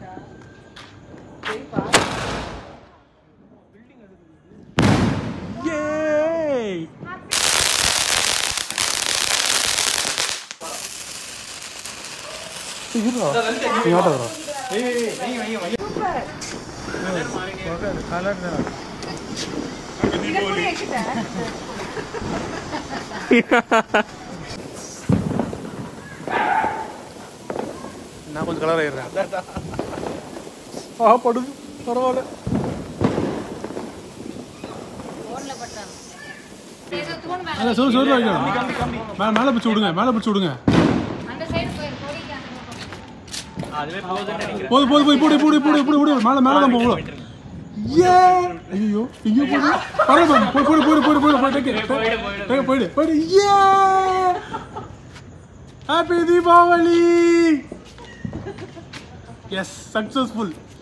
Yay! நான் கொஞ்சம் colour ஆயிடுறேன். படுது பரவாயில்ல. சொல்லு மேலே பிடிச்சி விடுங்க, மேலே பிடிச்சி விடுங்க. போது போது போய் போடு போடு போடு போடு போடு மேலே மேலே தான் போகணும். ஏ ஐயோ இங்கே போடு பரவாயில்ல போய் போடு போடு போடு போடு போயிட்டு போயிடு போயிடு. ஏ ஹாப்பி தீபாவளி. Yes successful.